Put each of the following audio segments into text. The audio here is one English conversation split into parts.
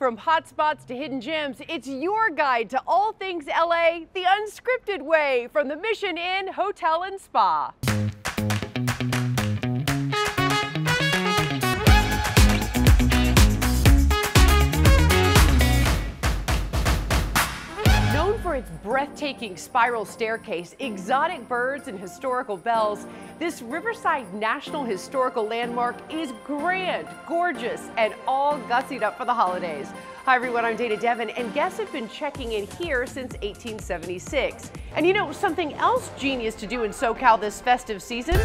From hotspots to hidden gems, it's your guide to all things LA, the unscripted way, from the Mission Inn Hotel and Spa. Known for its breathtaking spiral staircase, exotic birds, and historical bells, this Riverside National Historical Landmark is grand, gorgeous, and all gussied up for the holidays. Hi everyone, I'm Dana Devin, and guests have been checking in here since 1876. And you know, something else genius to do in SoCal this festive season?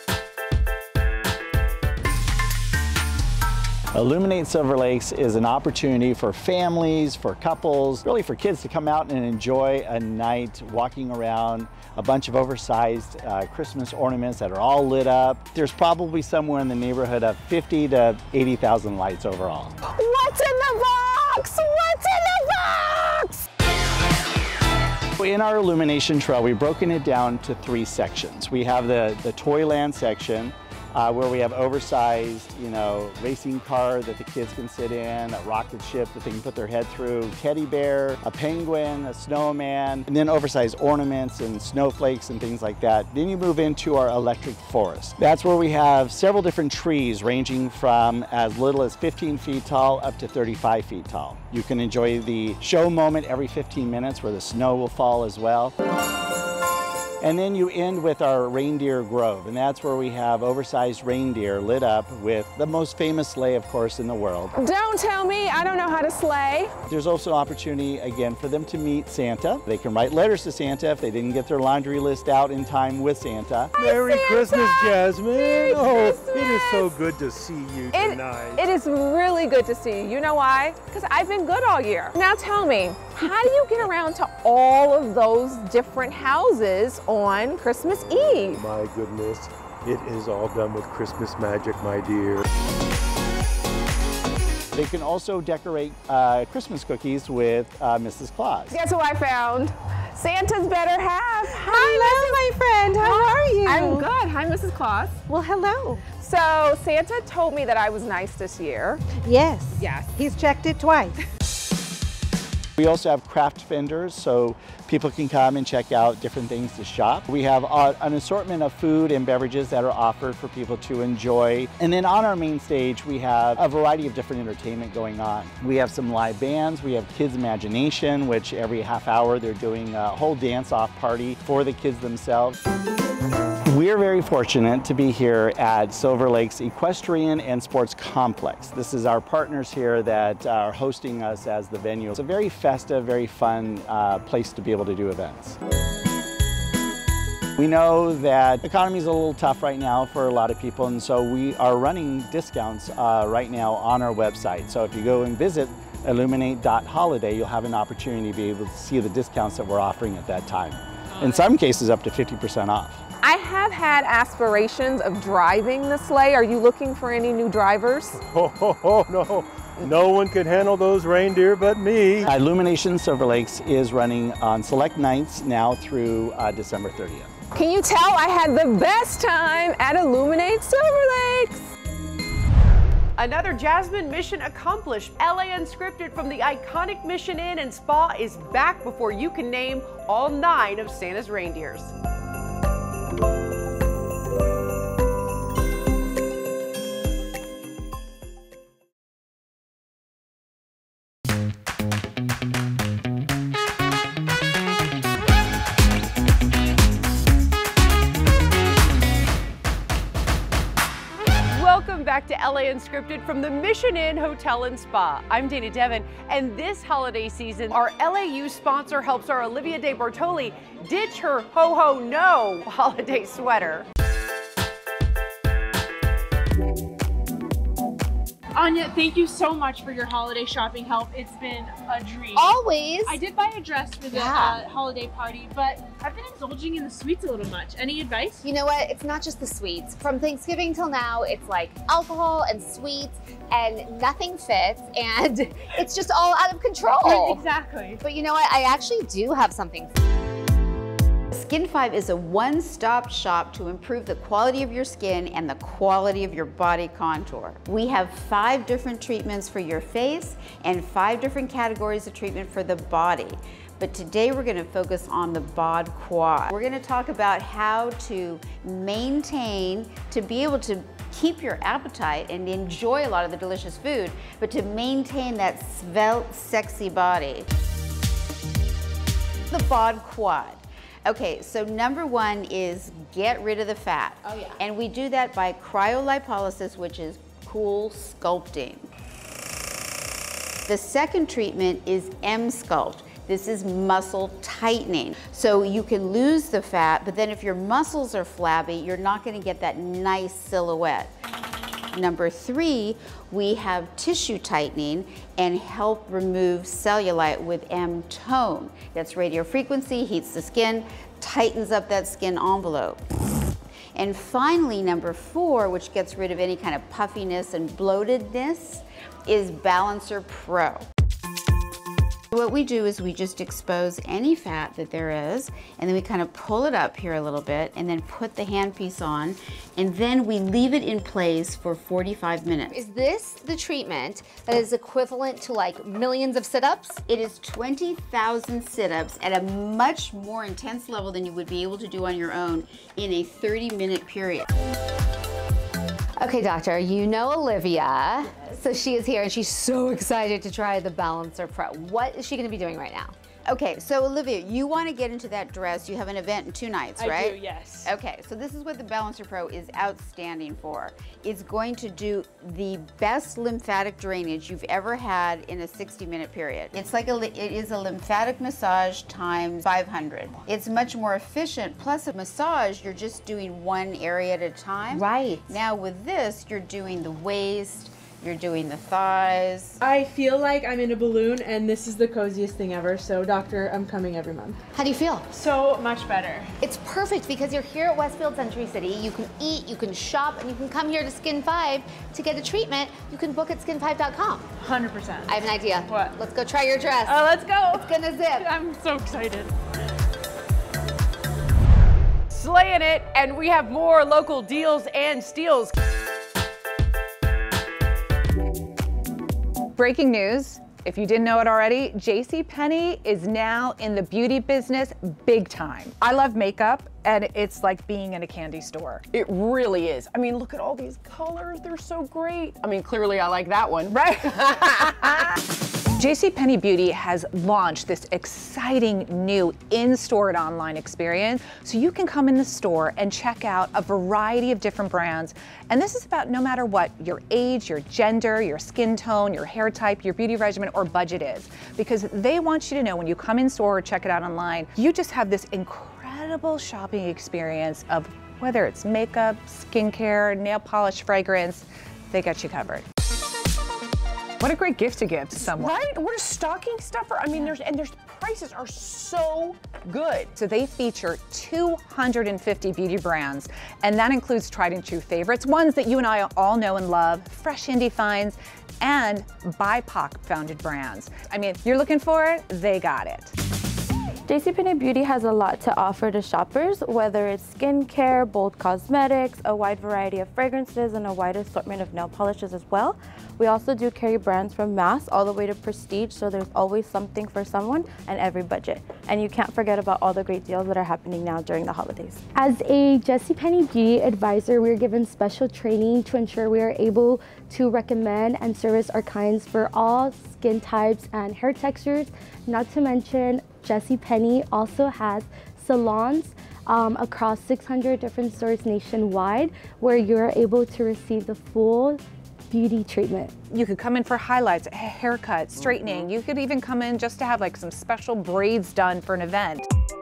Illuminate Silver Lakes is an opportunity for families, for couples, really for kids to come out and enjoy a night walking around a bunch of oversized Christmas ornaments that are all lit up. There's probably somewhere in the neighborhood of 50 to 80,000 lights overall. What's in the box? What's in the box? In our illumination trail, we've broken it down to 3 sections. We have the Toyland section, where we have oversized, racing car that the kids can sit in, a rocket ship that they can put their head through, teddy bear, a penguin, a snowman, and then oversized ornaments and snowflakes and things like that. Then you move into our electric forest. That's where we have several different trees ranging from as little as 15 feet tall up to 35 feet tall. You can enjoy the show moment every 15 minutes where the snow will fall as well. And then you end with our Reindeer Grove, and that's where we have oversized reindeer lit up with the most famous sleigh, of course, in the world. Don't tell me I don't know how to sleigh. There's also an opportunity, again, for them to meet Santa. They can write letters to Santa if they didn't get their laundry list out in time with Santa. Merry Christmas, Jasmine. Merry Christmas. It is so good to see you tonight. It is really good to see you. You know why? Because I've been good all year. Now tell me, how do you get around to all of those different houses on Christmas Eve? My goodness, it is all done with Christmas magic, my dear. They can also decorate Christmas cookies with Mrs. Claus. Guess who I found? Santa's better half. Hello, my friend. How are you? I'm good. Hi, Mrs. Claus. Well, hello. So Santa told me that I was nice this year. Yes. Yes. He's checked it twice. We also have craft vendors, so people can come and check out different things to shop. We have an assortment of food and beverages that are offered for people to enjoy. And then on our main stage, we have a variety of different entertainment going on. We have some live bands, we have Kids Imagination, which every half hour they're doing a whole dance-off party for the kids themselves. We're very fortunate to be here at Silver Lakes Equestrian and Sports Complex. This is our partners here that are hosting us as the venue. It's a very festive, very fun place to be able to do events. We know that the economy is a little tough right now for a lot of people, and so we are running discounts right now on our website. So if you go and visit illuminate.holiday, you'll have an opportunity to be able to see the discounts that we're offering at that time. In some cases, up to 50% off. I have had aspirations of driving the sleigh. Are you looking for any new drivers? Oh, no. No one can handle those reindeer but me. Illumination Silver Lakes is running on select nights now through December 30th. Can you tell I had the best time at Illuminate Silver Lakes? Another Jasmine mission accomplished. LA Unscripted from the iconic Mission Inn and Spa is back before you can name all 9 of Santa's reindeers. Welcome back to LA Unscripted from the Mission Inn Hotel and Spa. I'm Dana Devin, and this holiday season, our LAU sponsor helps our Olivia De Bortoli ditch her ho-ho no holiday sweater. Anya, thank you so much for your holiday shopping help. It's been a dream. Always. I did buy a dress for the holiday party, but I've been indulging in the sweets a little much. Any advice? You know what? It's not just the sweets. From Thanksgiving till now, it's like alcohol and sweets and nothing fits and it's just all out of control. Exactly. But you know what? I actually do have something. Skin5 is a one-stop shop to improve the quality of your skin and the quality of your body contour. We have 5 different treatments for your face and 5 different categories of treatment for the body. But today we're gonna focus on the Bod Quad. We're gonna talk about how to maintain, to be able to keep your appetite and enjoy a lot of the delicious food, but to maintain that svelte, sexy body. The Bod Quad. Okay, so number 1 is get rid of the fat. Oh yeah. And we do that by cryolipolysis, which is cool sculpting. The second treatment is M-Sculpt. This is muscle tightening. So you can lose the fat, but then if your muscles are flabby, you're not gonna get that nice silhouette. Number 3, we have tissue tightening and help remove cellulite with M-Tone. That's radio frequency, heats the skin, tightens up that skin envelope. And finally, number 4, which gets rid of any kind of puffiness and bloatedness, is Balancer Pro. What we do is we just expose any fat that there is, and then we kind of pull it up here a little bit, and then put the handpiece on, and then we leave it in place for 45 minutes. Is this the treatment that is equivalent to like millions of sit-ups? It is 20,000 sit-ups at a much more intense level than you would be able to do on your own in a 30-minute period. Okay, doctor, you know Olivia. So she is here and she's so excited to try the Balancer Pro. What is she gonna be doing right now? Okay, so Olivia, you want to get into that dress. You have an event in 2 nights, right? I do, yes. Okay, so this is what the Balancer Pro is outstanding for. It's going to do the best lymphatic drainage you've ever had in a 60-minute period. It's like it is a lymphatic massage times 500. It's much more efficient. Plus a massage, you're just doing one area at a time. Right. Now with this, you're doing the waist, you're doing the thighs. I feel like I'm in a balloon and this is the coziest thing ever. So doctor, I'm coming every month. How do you feel? So much better. It's perfect because you're here at Westfield Century City. You can eat, you can shop, and you can come here to Skin5 to get a treatment. You can book at skin5.com. 100%. I have an idea. What? Let's go try your dress. Oh, let's go. It's gonna zip. I'm so excited. Slaying it, and we have more local deals and steals. Breaking news, if you didn't know it already, JCPenney is now in the beauty business big time. I love makeup, and it's like being in a candy store. It really is. I mean, look at all these colors. They're so great. I mean, clearly I like that one. Right? JCPenney Beauty has launched this exciting new in-store and online experience. So you can come in the store and check out a variety of different brands. And this is about no matter what your age, your gender, your skin tone, your hair type, your beauty regimen, or budget is. Because they want you to know when you come in store or check it out online, you just have this incredible shopping experience of whether it's makeup, skincare, nail polish, fragrance, they got you covered. What a great gift to give to someone. Right? What a stocking stuffer. I mean, their prices are so good. So they feature 250 beauty brands, and that includes tried and true favorites, ones that you and I all know and love, fresh indie finds, and BIPOC founded brands. I mean, you're looking for it, they got it. JCPenney Beauty has a lot to offer to shoppers, whether it's skincare, bold cosmetics, a wide variety of fragrances, and a wide assortment of nail polishes as well. We also do carry brands from mass all the way to prestige, so there's always something for someone and every budget. And you can't forget about all the great deals that are happening now during the holidays. As a JCPenney Beauty advisor, we're given special training to ensure we are able to recommend and service our clients for all skin types and hair textures. Not to mention, JCPenney also has salons across 600 different stores nationwide where you're able to receive the full beauty treatment. You could come in for highlights, a haircut, straightening. You could even come in just to have like some special braids done for an event.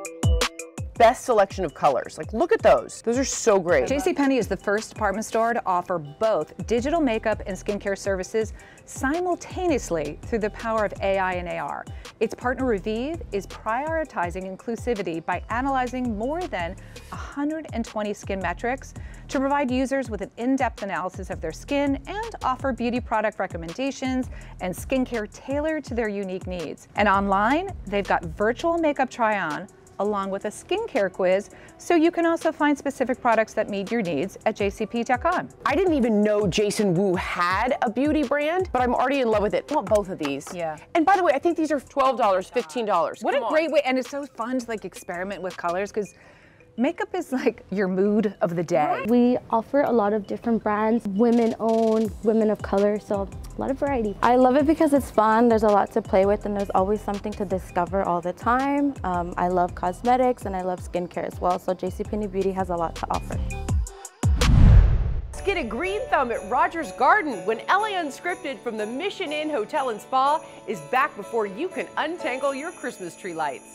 Best selection of colors. Like, look at those. Those are so great. JCPenney is the first department store to offer both digital makeup and skincare services simultaneously through the power of AI and AR. Its partner Revive is prioritizing inclusivity by analyzing more than 120 skin metrics to provide users with an in-depth analysis of their skin and offer beauty product recommendations and skincare tailored to their unique needs. And online, they've got virtual makeup try-on, along with a skincare quiz, so you can also find specific products that meet your needs at jcp.com. I didn't even know Jason Wu had a beauty brand, but I'm already in love with it. I want both of these. Yeah. And by the way, I think these are $12, $15. What a great way, and it's so fun to like experiment with colors, because makeup is like your mood of the day. We offer a lot of different brands, women-owned, women of color, so a lot of variety. I love it because it's fun, there's a lot to play with, and there's always something to discover all the time. I love cosmetics and I love skincare as well, so JCPenney Beauty has a lot to offer. Let's get a green thumb at Rogers Garden when LA Unscripted from the Mission Inn Hotel and Spa is back before you can untangle your Christmas tree lights.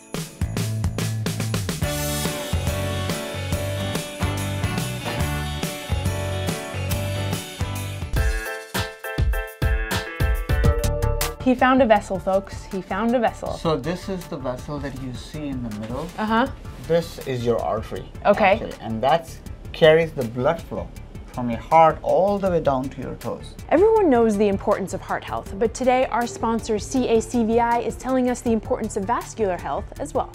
He found a vessel, folks. He found a vessel. So this is the vessel that you see in the middle. Uh-huh. This is your artery. Okay. Actually, and that carries the blood flow from your heart all the way down to your toes. Everyone knows the importance of heart health, but today our sponsor CACVI is telling us the importance of vascular health as well.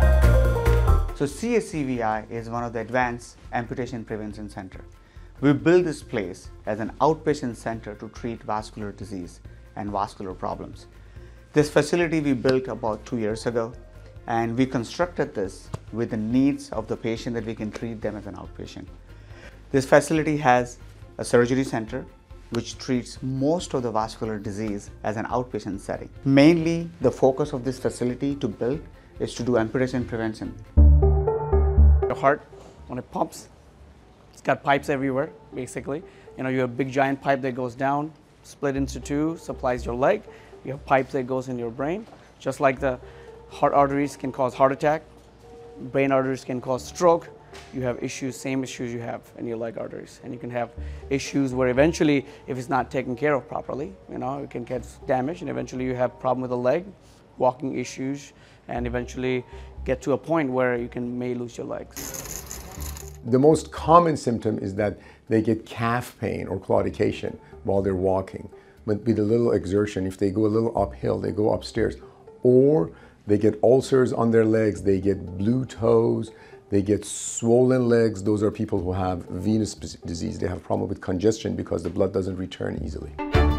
So CACVI is one of the advanced amputation prevention center. We built this place as an outpatient center to treat vascular disease and vascular problems. This facility we built about 2 years ago, and we constructed this with the needs of the patient that we can treat them as an outpatient. This facility has a surgery center which treats most of the vascular disease as an outpatient setting. Mainly the focus of this facility to build is to do amputation prevention. Your heart, when it pumps, it's got pipes everywhere, basically. You know, you have a big giant pipe that goes down, split into two, supplies your leg. You have pipes that goes in your brain. Just like the heart arteries can cause heart attack, brain arteries can cause stroke. You have issues, same issues you have in your leg arteries. And you can have issues where eventually, if it's not taken care of properly, you know, it can get damaged, and eventually you have problem with the leg, walking issues, and eventually get to a point where you may lose your legs. The most common symptom is that they get calf pain or claudication while they're walking. But with a little exertion, if they go a little uphill, they go upstairs. Or they get ulcers on their legs, they get blue toes, they get swollen legs. Those are people who have venous disease. They have a problem with congestion because the blood doesn't return easily.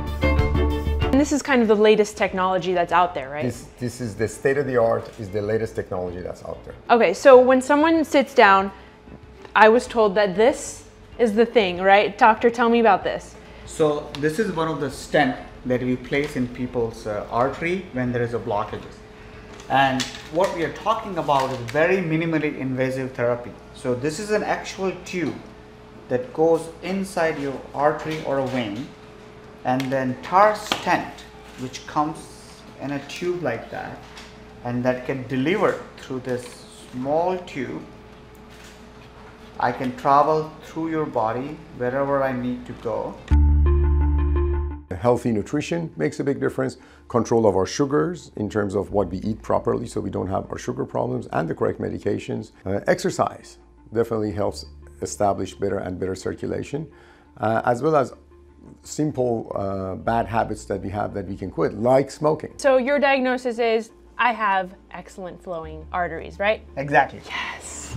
And this is kind of the latest technology that's out there, right? This is the state of the art, is the latest technology that's out there. Okay, so when someone sits down, I was told that this is the thing, right? Doctor, tell me about this. So this is one of the stent that we place in people's artery when there is a blockages. And what we are talking about is very minimally invasive therapy. So this is an actual tube that goes inside your artery or a vein, and then entire stent which comes in a tube like that, and that can deliver through this small tube. I can travel through your body wherever I need to go. Healthy nutrition makes a big difference. Control of our sugars in terms of what we eat properly so we don't have our sugar problems, and the correct medications. Exercise definitely helps establish better and better circulation, as well as simple bad habits that we have that we can quit, like smoking. So your diagnosis is, I have excellent flowing arteries, right? Exactly. Yes.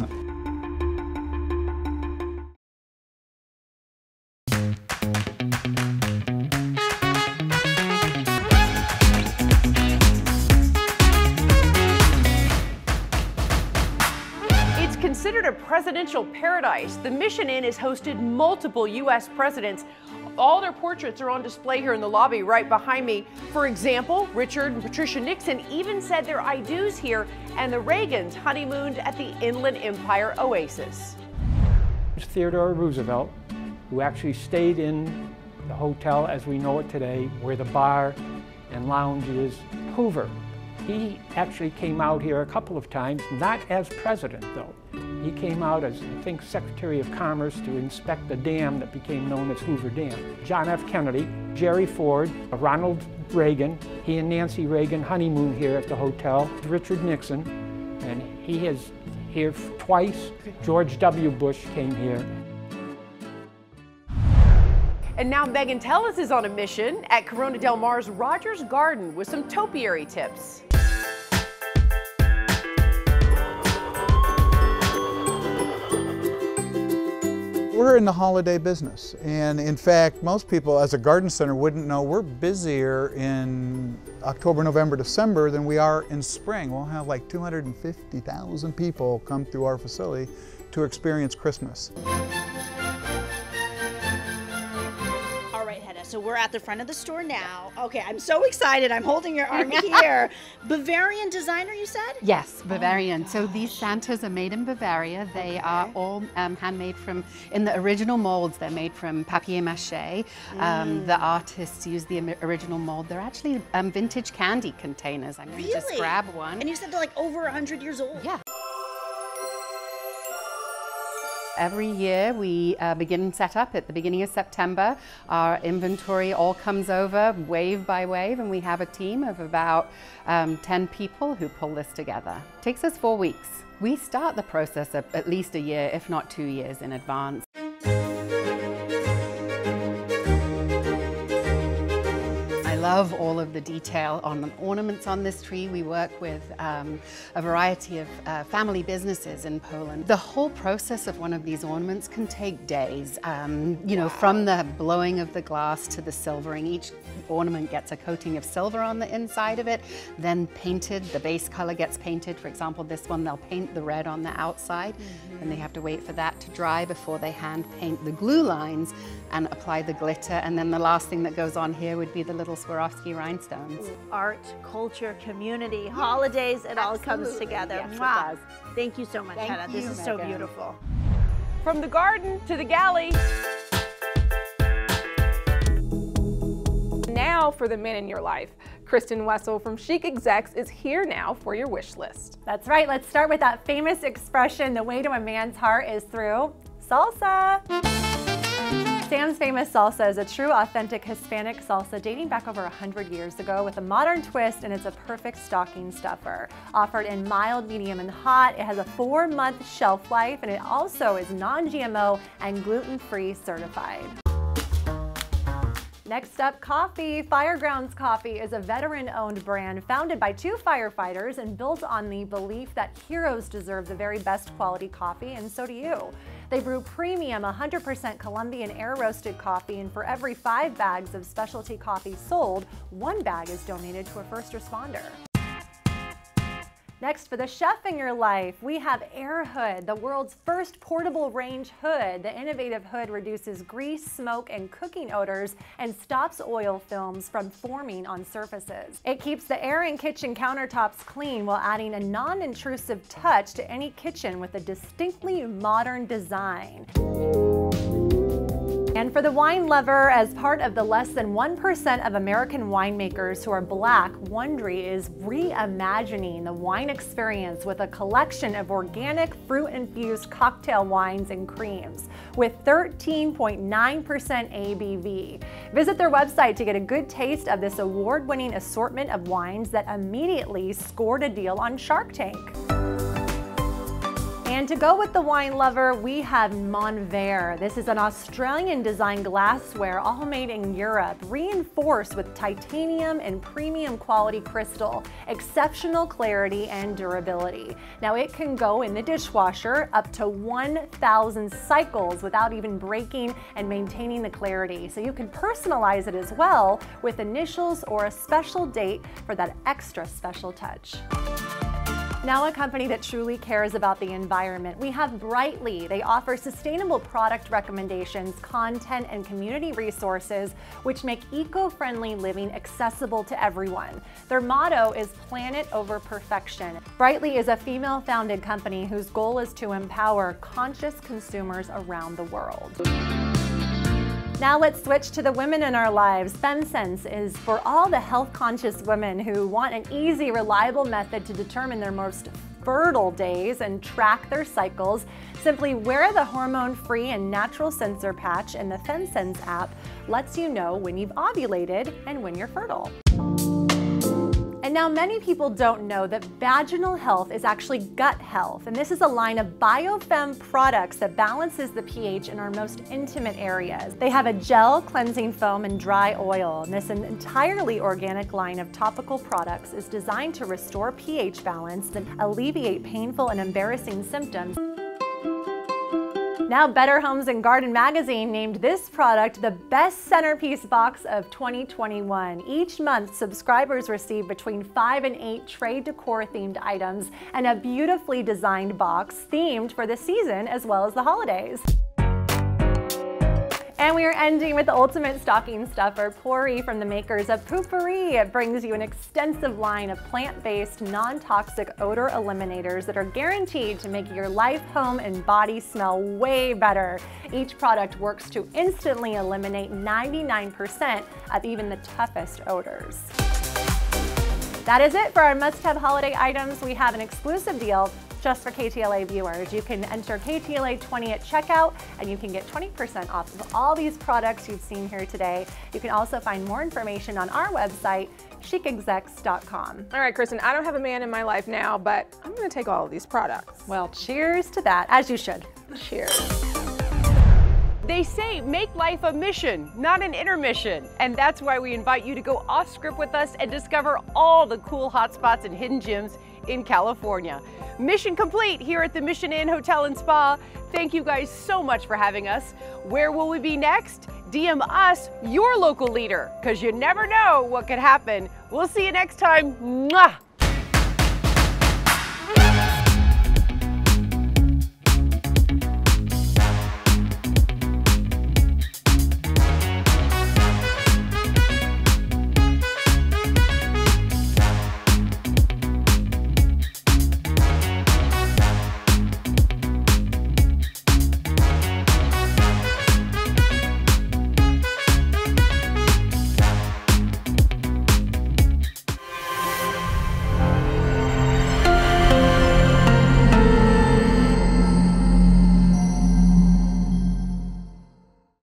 Considered a presidential paradise, the Mission Inn has hosted multiple U.S. presidents. All their portraits are on display here in the lobby right behind me. For example, Richard and Patricia Nixon even said their I do's here, and the Reagans honeymooned at the Inland Empire Oasis. Theodore Roosevelt, who actually stayed in the hotel as we know it today, where the bar and lounge is. Hoover, he actually came out here a couple of times, not as president though. He came out as, I think, Secretary of Commerce to inspect the dam that became known as Hoover Dam. John F. Kennedy, Jerry Ford, Ronald Reagan, he and Nancy Reagan honeymooned here at the hotel. Richard Nixon, and he is here twice. George W. Bush came here. And now Megan Tellis is on a mission at Corona Del Mar's Rogers Garden with some topiary tips. We're in the holiday business, and in fact, most people as a garden center wouldn't know we're busier in October, November, December than we are in spring. We'll have like 250,000 people come through our facility to experience Christmas. So we're at the front of the store now. Okay, I'm so excited. I'm holding your arm here. Bavarian designer, you said? Yes, Bavarian. So these Santas are made in Bavaria. They are all handmade in the original molds. They're made from papier-mâché. The artists use the original mold. They're actually vintage candy containers. I'm going to just grab one. And you said they're like over 100 years old? Yeah. Every year we begin setup at the beginning of September. Our inventory all comes over wave by wave, and we have a team of about 10 people who pull this together. It takes us 4 weeks. We start the process at least a year, if not 2 years in advance. I love all of the detail on the ornaments on this tree. We work with a variety of family businesses in Poland. The whole process of one of these ornaments can take days. You know, from the blowing of the glass to the silvering. Each ornament gets a coating of silver on the inside of it, then painted. The base color gets painted. For example, this one, they'll paint the red on the outside, and they have to wait for that to dry before they hand paint the glue lines and apply the glitter. And then the last thing that goes on here would be the little Swarovski rhinestones. Art, culture, community, holidays, it all comes together. Yes, it Wow. does. Thank you so much, Thank Hannah. This you, is so Megan. beautiful. From the garden to the galley. Now for the men in your life. Kristen Wessel from Chic Execs is here now for your wish list. That's right. Let's start with that famous expression, the way to a man's heart is through salsa. Sam's Famous Salsa is a true, authentic Hispanic salsa dating back over 100 years ago with a modern twist, and it's a perfect stocking stuffer. Offered in mild, medium, and hot, it has a 4-month shelf life, and it also is non-GMO and gluten-free certified. Next up, coffee. Firegrounds Coffee is a veteran-owned brand founded by 2 firefighters and built on the belief that heroes deserve the very best quality coffee, and so do you. They brew premium 100% Colombian air-roasted coffee, and for every 5 bags of specialty coffee sold, 1 bag is donated to a first responder. Next, for the chef in your life, we have Air Hood, the world's first portable range hood. The innovative hood reduces grease, smoke, and cooking odors and stops oil films from forming on surfaces. It keeps the air and kitchen countertops clean while adding a non-intrusive touch to any kitchen with a distinctly modern design. And for the wine lover, as part of the less than 1% of American winemakers who are Black, Wondery is reimagining the wine experience with a collection of organic, fruit-infused cocktail wines and creams with 13.9% ABV. Visit their website to get a good taste of this award-winning assortment of wines that immediately scored a deal on Shark Tank. And to go with the wine lover, we have Monvert. This is an Australian designed glassware, all made in Europe, reinforced with titanium and premium quality crystal, exceptional clarity and durability. Now it can go in the dishwasher up to 1,000 cycles without even breaking and maintaining the clarity. So you can personalize it as well with initials or a special date for that extra special touch. Now a company that truly cares about the environment. We have Brightly. They offer sustainable product recommendations, content, and community resources which make eco-friendly living accessible to everyone. Their motto is Planet Over Perfection. Brightly is a female-founded company whose goal is to empower conscious consumers around the world. Now let's switch to the women in our lives. FemSense is for all the health-conscious women who want an easy, reliable method to determine their most fertile days and track their cycles. Simply wear the hormone-free and natural sensor patch, and the FemSense app lets you know when you've ovulated and when you're fertile. And now many people don't know that vaginal health is actually gut health, and this is a line of BioFem products that balances the pH in our most intimate areas. They have a gel, cleansing foam, and dry oil, and this entirely organic line of topical products is designed to restore pH balance and alleviate painful and embarrassing symptoms. Now, Better Homes and Garden Magazine named this product the best centerpiece box of 2021. Each month, subscribers receive between 5 and 8 trade decor themed items and a beautifully designed box themed for the season as well as the holidays. And we are ending with the ultimate stocking stuffer, Pori, from the makers of Poo-Pourri. It brings you an extensive line of plant-based, non-toxic odor eliminators that are guaranteed to make your life, home, and body smell way better. Each product works to instantly eliminate 99% of even the toughest odors. That is it for our must-have holiday items. We have an exclusive deal just for KTLA viewers. You can enter KTLA20 at checkout and you can get 20% off of all these products you've seen here today. You can also find more information on our website, chicexecs.com. All right, Kristen, I don't have a man in my life now, but I'm gonna take all of these products. Well, cheers to that, as you should. Cheers. They say make life a mission, not an intermission. And that's why we invite you to go off script with us and discover all the cool hotspots and hidden gems in California. Mission complete here at the Mission Inn Hotel and Spa. Thank you guys so much for having us. Where will we be next? DM us, your local leader, because you never know what could happen. We'll see you next time. Mwah!